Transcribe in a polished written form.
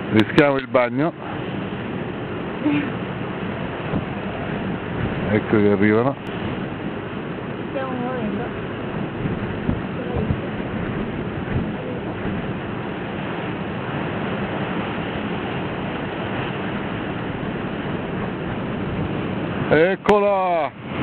Rischiamo il bagno. Ecco che arrivano. Stiamo muovendo. Eccola!